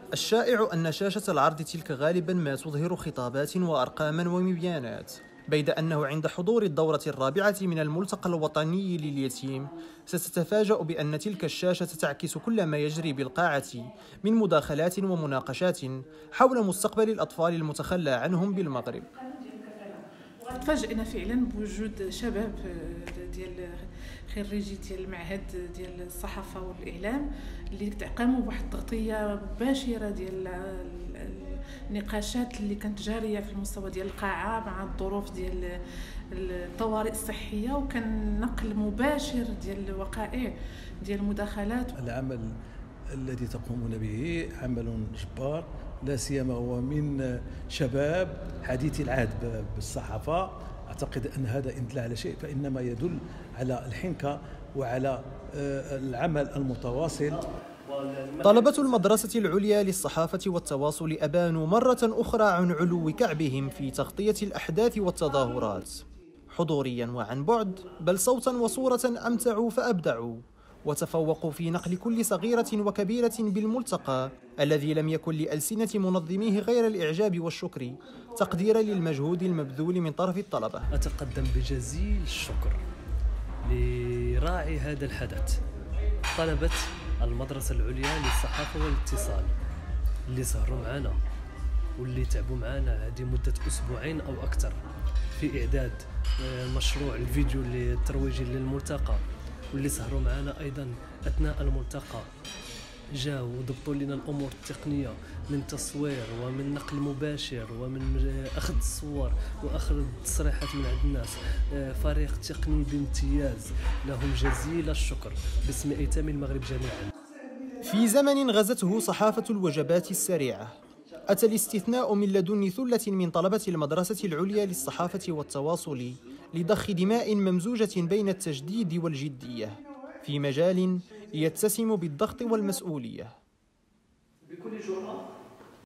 الشائع أن شاشة العرض تلك غالباً ما تظهر خطابات وأرقاماً ومبيانات، بيد أنه عند حضور الدورة الرابعة من الملتقى الوطني لليتيم ستتفاجأ بأن تلك الشاشة تعكس كل ما يجري بالقاعة من مداخلات ومناقشات حول مستقبل الأطفال المتخلى عنهم بالمغرب. تفاجئنا فعلا بوجود شباب ديال خريجي ديال المعهد ديال الصحافه والاعلام اللي قاموا بواحد التغطيه مباشره ديال النقاشات اللي كانت جاريه في المستوى ديال القاعه مع الظروف ديال الطوارئ الصحيه، وكان نقل مباشر ديال الوقائع ديال المداخلات. العمل الذي تقومون به عمل جبار، لا سيما هو من شباب حديثي العهد بالصحافة. أعتقد أن هذا إن دل على شيء فإنما يدل على الحنكة وعلى العمل المتواصل. طلبة المدرسة العليا للصحافة والتواصل أبانوا مرة أخرى عن علو كعبهم في تغطية الأحداث والتظاهرات، حضوريا وعن بعد، بل صوتا وصورة أمتعوا فأبدعوا، وتفوقوا في نقل كل صغيرة وكبيرة بالملتقى الذي لم يكن لألسنة منظميه غير الإعجاب والشكر، تقديرا للمجهود المبذول من طرف الطلبة. أتقدم بجزيل الشكر لراعي هذا الحدث، طلبة المدرسة العليا للصحافة والاتصال، اللي سهروا معنا واللي تعبوا معنا هذه مدة أسبوعين أو أكثر في إعداد مشروع الفيديو الترويجي للملتقى، واللي سهروا معنا أيضا أثناء الملتقى، جاوا وضبطوا لنا الأمور التقنية من تصوير ومن نقل مباشر ومن أخذ الصور وأخذ التصريحات من عند الناس. فريق تقني بامتياز، لهم جزيل الشكر باسم أيتام المغرب جميعا. في زمن غزته صحافة الوجبات السريعة، أتى الاستثناء من لدن ثلة من طلبة المدرسة العليا للصحافة والتواصل لضخ دماء ممزوجة بين التجديد والجدية في مجال يتسم بالضغط والمسؤولية. بكل جرأة